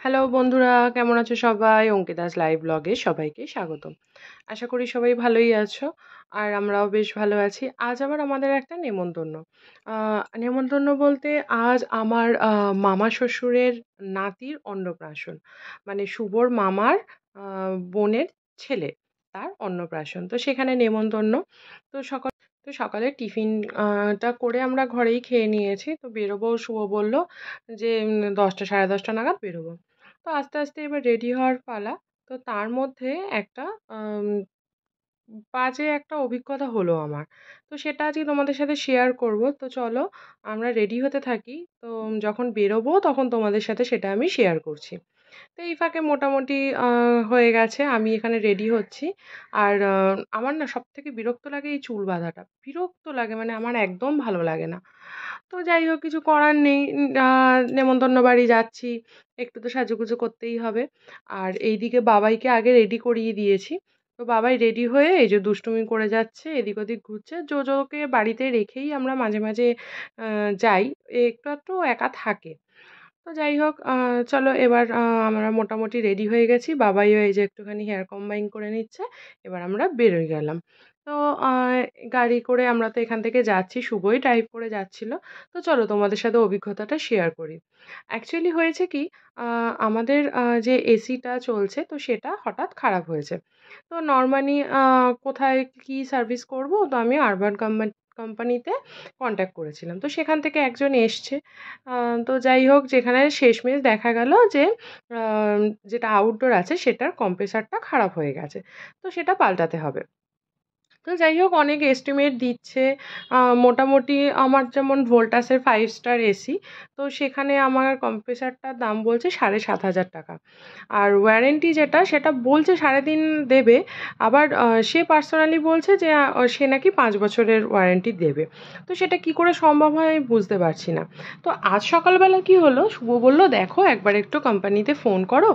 Hello বন্ধুরা, কেমন আছো সবাই? অঙ্কিতাস লাইভ ব্লগে সবাইকে স্বাগতম। আশা করি সবাই ভালোই আছো। আর আমরাও বেশ ভালো আছি। আজ আবার আমাদের একটা নেমন্তন্ন। নেমন্তন্ন বলতে আজ আমার মামা শ্বশুরের নাতির অন্নপ্রাশন। মানে শুভর মামার বোনের ছেলে, তার অন্নপ্রাশন। তো সেখানে নেমন্তন্ন। তো সকালে টিফিন টা করে আমরা ঘরেই খেয়ে নিয়েছি। তো বেরোবো, শুভ বলল যে ১০টা ১০:৩০ নাগাদ বেরোবো। তো আস্তে, আস্তে এবার রেডি হওয়ার পালা। তো তার মধ্যে একটা আম বাজে একটা অভিজ্ঞতা হলো আমার। তো সেটা আজকে তোমাদের সাথে শেয়ার করব। তো চলো আমরা রেডি হতে থাকি। তো যখন বেরোবো তখন তোমাদের সাথে সেটা আমি শেয়ার করছি। তো এই ফাঁকে মোটামুটি হয়ে গেছে। আমি এখানে রেডি হচ্ছি। আর আমার না সবথেকে বিরক্ত লাগে এই চুল বাঁধাটা। বিরক্ত লাগে মানে আমার একদম ভালো লাগে না। তো যাই হোক কিছু করার নেই। নেমন্তন্ন বাড়ি যাচ্ছি। একটু তো সাজুগুজু করতেই হবে। আর এইদিকে বাবাইকে আগে রেডি করিয়ে দিয়েছি। তো বাবাই রেডি হয়ে এই যে দুষ্টুমি করে যাচ্ছে, এদিক ওদিক ঘুরছে। জোজোকে বাড়িতে রেখেই আমরা মাঝে, মাঝে যাই। একটু আধটু একা থাকে। তো যাই হোক চলো এবার আমরা মোটামুটি রেডি হয়ে গেছি। বাবাইও এই যে একটুখানি হেয়ার কম্বাইন করে নিচ্ছে। এবার আমরা বেরোয় গেলাম। তো আ গাড়ি করে আমরা তো এখান থেকে যাচ্ছি। শুভই ড্রাইভ করে যাচ্ছিল। তো চলো তোমাদের সাথে অভিজ্ঞতাটা শেয়ার করি। অ্যাকচুয়ালি হয়েছে কি আ আমাদের যে এসিটা চলছে তো সেটা হঠাৎ খারাপ হয়েছে। তো নরমালি কোথায় কি সার্ভিস করব? তো আমি আরবান কোম্পানিতে কনট্যাক্ট করেছিলাম। তো সেখান থেকে একজন এসছে। আ তো যাই হোক যেখানে শেষমেশ দেখা গেল যে আ যেটা আউটডোর আছে সেটার কম্প্রেসারটা খারাপ হয়ে গেছে। তো সেটা পাল্টাতে হবে। তো যাই হোক অনেক এস্টিমেট দিচ্ছে। মোটামুটি আমার যেমন ভোল্টাসের 5 স্টার এসি। তো সেখানে আমার কম্প্রেসারটার দাম বলছে ৳৭,৫০০। আর ওয়ারেন্টি যেটা সেটা বলছে ৩.৫ দেবে। আবার সে পার্সোনালি বলছে যে সে নাকি ৫ বছরের ওয়ারেন্টি দেবে। তো সেটা কি করে সম্ভব হয় আমি বুঝতে পারছি না। তো আজ সকালবেলা কি হলো, শুভ বলল, "দেখো একবার একটু কোম্পানিতে ফোন করো।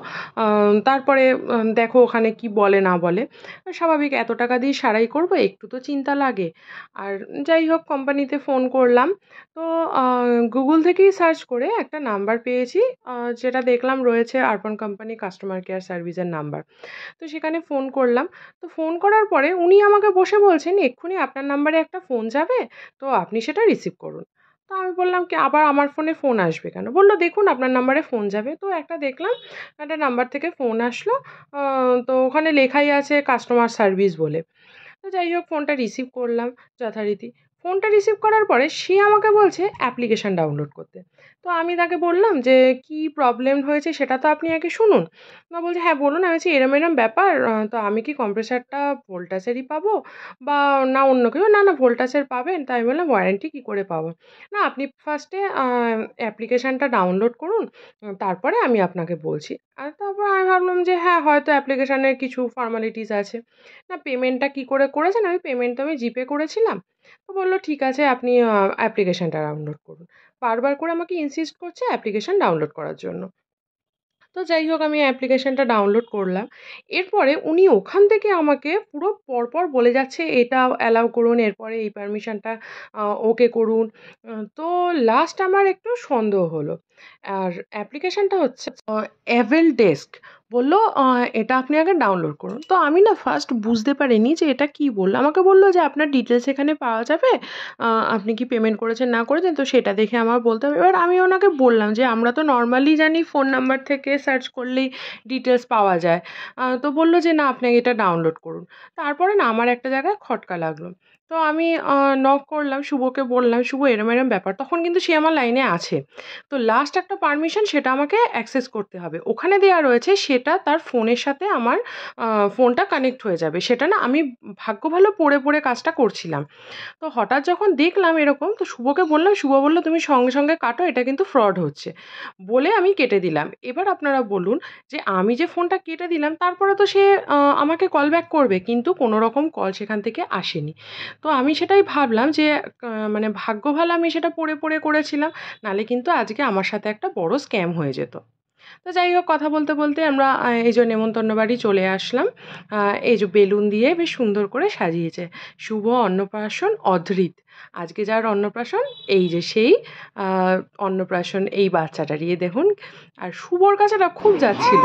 তারপরে দেখো ওখানে কি বলে না বলে।" স্বাভাবিক এত টাকা দিয়ে সারাই করব, একটু তো চিন্তা লাগে। আর যাই হোক কোম্পানিতে ফোন করলাম। তো আ গুগল থেকেই সার্চ করে একটা নাম্বার পেয়েছি। যেটা দেখলাম রয়েছে আরবান কোম্পানি কাস্টমার কেয়ার সার্ভিসের নাম্বার। তো সেখানে ফোন করলাম। তো ফোন করার পরে উনি আমাকে বসে বলছেন, "এক্ষুনি আপনার নাম্বারে একটা ফোন যাবে, তো আপনি সেটা রিসিভ করুন।" তো আমি বললাম কি, "আবার আমার ফোনে ফোন আসবে কেন?" বলল, "দেখুন আপনার নাম্বারে ফোন যাবে।" তো একটা দেখলাম একটা নাম্বার থেকে ফোন আসলো। আ তো ওখানে লেখাই আছে কাস্টমার সার্ভিস বলে। তো যাই হোক ফোনটা রিসিভ করলাম যথারীতি। ফোনটা রিসিভ করার পরে সে আমাকে বলছে অ্যাপ্লিকেশন ডাউনলোড করতে। তো আমি তাকে বললাম যে, "কি প্রবলেম হয়েছে সেটা তো আপনি আগে শুনুন।" তো বলছে, "হ্যাঁ বলুন।" আমি বলছি, "এরম, এরম ব্যাপার। তো আমি কি কম্প্রেসারটা ভোল্টাসেরই পাবো বা না অন্য কেউ?" "না, না ভোল্টাসের পাবেন।" তো আমি বললাম, "ওয়ারেন্টি কি করে পাবো?" "না আপনি ফার্স্টে অ্যাপ্লিকেশনটা ডাউনলোড করুন। তারপরে আমি আপনাকে বলছি।" আর তারপর আমি ভাবলাম যে হ্যাঁ, হয়তো অ্যাপ্লিকেশনের কিছু ফর্মালিটিস আছে। না পেমেন্টটা কি করে করেছেন? আমি পেমেন্ট তো আমি জিপে করেছিলাম। তো বলল, "ঠিক আছে আপনি অ্যাপ্লিকেশনটা ডাউনলোড করুন।" বারবার করে আমাকে ইনসিস্ট করছে অ্যাপ্লিকেশন ডাউনলোড করার জন্য। তো যাই হোক আমি অ্যাপ্লিকেশনটা ডাউনলোড করলাম। এরপরে উনি ওখান থেকে আমাকে পুরো পরপর বলে যাচ্ছে, "এটা অ্যালাউ করুন, এরপরে এই পারমিশনটা ওকে করুন।" তো লাস্ট আমার একটু সন্দেহ হলো। আর অ্যাপ্লিকেশনটা হচ্ছে অ্যাভেল ডেস্ক। বলল, "এটা আপনি আগে ডাউনলোড করুন।" তো আমি না ফার্স্ট বুঝতে পারিনি যে এটা কী বলল। আমাকে বলল যে, "আপনার ডিটেইলস এখানে পাওয়া যাবে। আপনি কি পেমেন্ট করেছেন না করেছেন তো সেটা দেখে আমার বলতে হবে।" এবার আমি ওনাকে বললাম যে, "আমরা তো নরমালি জানি ফোন নাম্বার থেকে সার্চ করলেই ডিটেইলস পাওয়া যায়।" তো বলল যে, "না আপনি এটা ডাউনলোড করুন।" তারপরে না আমার একটা জায়গায় খটকা লাগলো। তো আমি নক করলাম, শুভকে বললাম, "শুভ এরম, এরম ব্যাপার।" তখন কিন্তু সে আমার লাইনে আছে। তো লাস্ট একটা পারমিশন সেটা আমাকে অ্যাক্সেস করতে হবে। ওখানে দেয়া রয়েছে সেটা তার ফোনের সাথে আমার আ ফোনটা কানেক্ট হয়ে যাবে। সেটা না আমি ভাগ্য ভালো পড়ে, পড়ে কাজটা করছিলাম। তো হঠাৎ যখন দেখলাম এরকম তো শুভকে বললাম, শুভ বলল, "তুমি সঙ্গে, সঙ্গে কাটো এটা কিন্তু ফ্রড হচ্ছে।" বলে আমি কেটে দিলাম। এবার আপনারা বলুন যে আমি যে ফোনটা কেটে দিলাম তারপরে তো সে আমাকে কল ব্যাক করবে কিন্তু কোনো রকম কল সেখান থেকে আসেনি। তো আমি সেটাই ভাবলাম যে মানে ভাগ্য ভালো আমি সেটা পড়ে, পড়ে করেছিলাম। নাহলে কিন্তু আজকে আমার সাথে একটা বড় স্ক্যাম হয়ে যেত। তো যাই হোক, কথা বলতে বলতে আমরা এই যে নেমন্তন্ন বাড়ি চলে আসলাম। এই যে বেলুন দিয়ে বেশ সুন্দর করে সাজিয়েছে, শুভ অন্নপ্রাশন অধৃত। আজকে যার অন্নপ্রাশন, এই যে সেই অন্নপ্রাশন এই বাচ্চাটারই, দেখুন। আর শুভর কাছে না খুব যাচ্ছিল।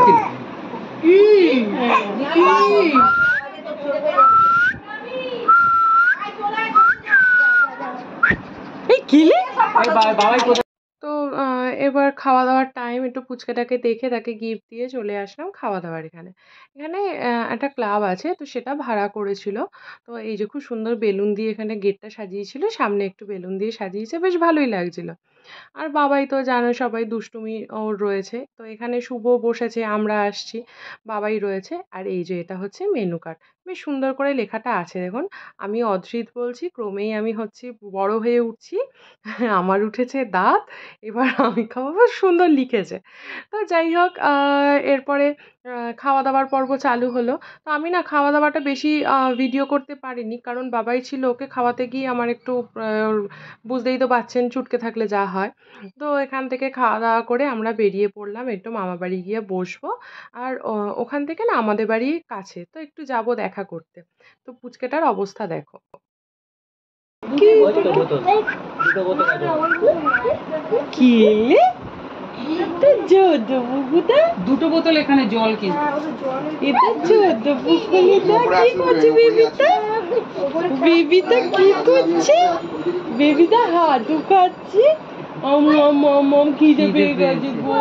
তো এবার খাওয়া দাওয়ার টাইম, একটু পুচকাটাকে দেখে তাকে গিফট দিয়ে চলে আসলাম খাওয়া দাওয়ার এখানে। এখানে একটা ক্লাব আছে, তো সেটা ভাড়া করেছিল। তো এই যে খুব সুন্দর বেলুন দিয়ে এখানে গেটটা সাজিয়েছিল, সামনে একটু বেলুন দিয়ে সাজিয়েছে, বেশ ভালোই লাগছিল। আর বাবাই তো জানো, সবাই দুষ্টুমি ওর রয়েছে। তো এখানে শুভ বসেছে, আমরা আসছি, বাবাই রয়েছে। আর এই যে এটা হচ্ছে মেনু কার্ড, বেশ সুন্দর করে লেখাটা আছে দেখুন। আমি অধৃত বলছি, ক্রমেই আমি হচ্ছি বড় হয়ে উঠছি, আমার উঠেছে দাঁত, এবার আমি খাবো, বেশ সুন্দর লিখেছে। তো যাই হোক, এরপরে খাওয়া দাওয়ার পর্ব চালু হলো। তো আমি না খাওয়া দাওয়াটা বেশি ভিডিও করতে পারিনি, কারণ বাবাই ছিল, ওকে খাওয়াতে গিয়ে আমার একটু বুঝতেই তো পারছেন চুটকে থাকলে যা হয়। তো এখান থেকে খাওয়া দাওয়া করে আমরা বেরিয়ে পড়লাম, একটু মামা বাড়ি গিয়ে বসবো। আর ওখান থেকে না আমাদের বাড়ি কাছে, তো একটু যাব দেখা করতে। তো পুচকেটার অবস্থা দেখো। কি এটা যত বুকুটা, দুটো বোতল এখানে জল, কিন্তু এটা যত বুকুটা কি করছে বেবিটা, বেবিটা কি করছে, বেবিটা হাঁটু খাচ্ছে। খিদে পেয়ে গেছে গো,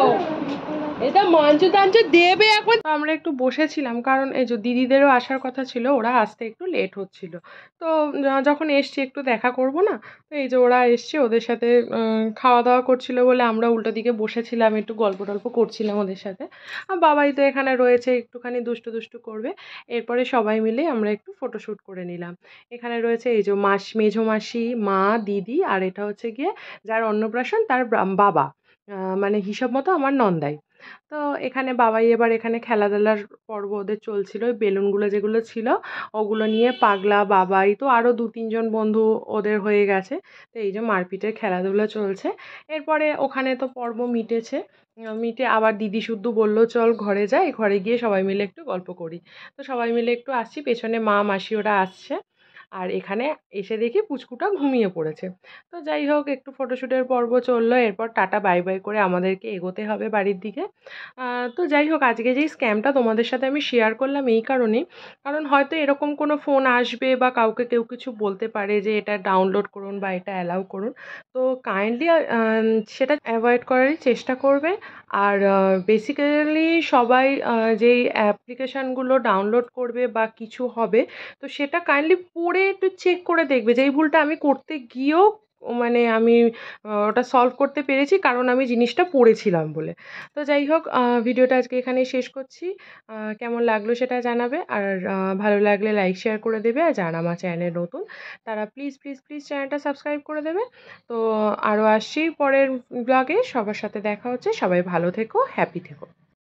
এটা মাংস টাংস দেবে এখন। আমরা একটু বসেছিলাম, কারণ এই যে দিদিদেরও আসার কথা ছিল, ওরা আসতে একটু লেট হচ্ছিল। তো যখন এসছি একটু দেখা করব না, তো এই যে ওরা এসছে, ওদের সাথে খাওয়া দাওয়া করছিল বলে আমরা উল্টো দিকে বসেছিলাম, একটু গল্প টল্প করছিলাম ওদের সাথে। আর বাবাই তো এখানে রয়েছে, একটুখানি দুষ্টু দুষ্টু করবে। এরপরে সবাই মিলে আমরা একটু ফটোশ্যুট করে নিলাম। এখানে রয়েছে এই যে মেঝো মাসি, মা, দিদি, আর এটা হচ্ছে গিয়ে যার অন্নপ্রাশন তার বাবা, মানে হিসাব মতো আমার নন্দাই। তো এখানে বাবাই এবার এখানে খেলাধুলার পর্ব ওদের চলছিল, ওই বেলুনগুলো যেগুলো ছিল ওগুলো নিয়ে পাগলা বাবাই, তো আরও 2-3 জন বন্ধু ওদের হয়ে গেছে। তো এই যে মারপিটের খেলাধুলা চলছে। এরপরে ওখানে তো পর্ব মিটেছে, মিটে আবার দিদি শুদ্ধ বলল চল ঘরে যাই, ঘরে গিয়ে সবাই মিলে একটু গল্প করি। তো সবাই মিলে একটু আসছি, পেছনে মা মাসি ওরা আসছে। আর এখানে এসে দেখি পুচকুটা ঘুমিয়ে পড়েছে। তো যাই হোক, একটু ফটোশ্যুটের পর্ব চললো, এরপর টাটা বাই বাই করে আমাদেরকে এগোতে হবে বাড়ির দিকে। তো যাই হোক, আজকে যেই স্ক্যামটা তোমাদের সাথে আমি শেয়ার করলাম এই কারণেই, কারণ হয়তো এরকম কোনো ফোন আসবে বা কাউকে কেউ কিছু বলতে পারে যে এটা ডাউনলোড করুন বা এটা অ্যালাউ করুন। তো কাইন্ডলি সেটা অ্যাভয়েড করারই চেষ্টা করবে। আর বেসিক্যালি সবাই যেই অ্যাপ্লিকেশানগুলো ডাউনলোড করবে বা কিছু হবে, তো সেটা কাইন্ডলি পড়ে একটু চেক করে দেখবে। যে এই ভুলটা আমি করতে গিয়েও মানে আমি ওটা সলভ করতে পেরেছি, কারণ আমি জিনিসটা পড়েছিলাম বলে। তো যাই হোক, ভিডিওটা আজকে এখানেই শেষ করছি। কেমন লাগলো সেটা জানাবে, আর ভালো লাগলে লাইক শেয়ার করে দেবে। আর যারা আমার চ্যানেলে নতুন তারা প্লিজ প্লিজ প্লিজ চ্যানেলটা সাবস্ক্রাইব করে দেবে। তো আরও আসছি পরের ব্লগে, সবার সাথে দেখা হচ্ছে। সবাই ভালো থেকো, হ্যাপি থেকো।